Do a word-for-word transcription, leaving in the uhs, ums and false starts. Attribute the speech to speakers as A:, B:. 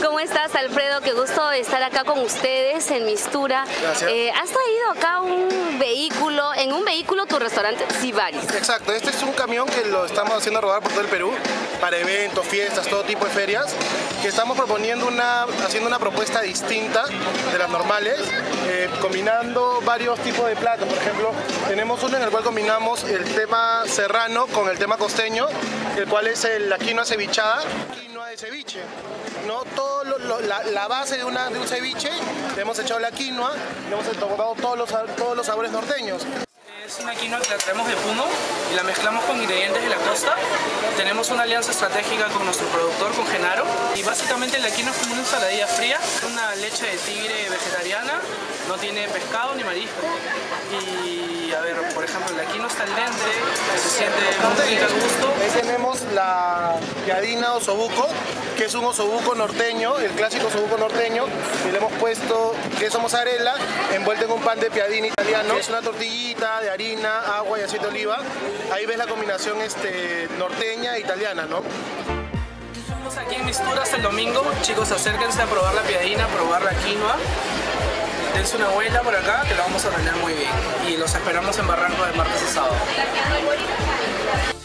A: ¿Cómo estás, Alfredo? Qué gusto estar acá con ustedes en Mistura.
B: Gracias.
A: Eh, ¿Has traído acá un vehículo, en un vehículo tu restaurante Sibaris?
B: Exacto, este es un camión que lo estamos haciendo rodar por todo el Perú para eventos, fiestas, todo tipo de ferias, que estamos proponiendo una, haciendo una propuesta distinta de las normales, eh, combinando varios tipos de platos. Por ejemplo, tenemos uno en el cual combinamos el tema serrano con el tema costeño, el cual es el, la quinoa cevichada, quinoa de ceviche. ¿No? Todo lo, lo, la, la base de, una, de un ceviche, le hemos echado la quinoa, le hemos tomado todos los, todos los sabores norteños.
C: Es una quinoa que la traemos de Puno y la mezclamos con ingredientes de la costa. Tenemos una alianza estratégica con nuestro productor, con Genaro, y básicamente la quinoa es como una ensaladilla fría, una leche de tigre vegetariana, no tiene pescado ni marisco. Y a ver, por ejemplo, la quinoa está al dente, se siente muy rica al gusto.
B: Ahí tenemos la piadina osobuco, que es un osobuco norteño, el clásico osobuco norteño, y le hemos puesto queso mozzarella envuelto en un pan de piadina italiano, que es una tortillita de harina, agua y aceite de oliva. Ahí ves la combinación este, norteña e italiana, ¿no?
C: Estamos aquí en Mistura hasta el domingo. Chicos, acérquense a probar la piadina, a probar la quinoa. Dense una vuelta por acá que lo vamos a ordenar muy bien. Y los esperamos en Barranco de martes a sábado.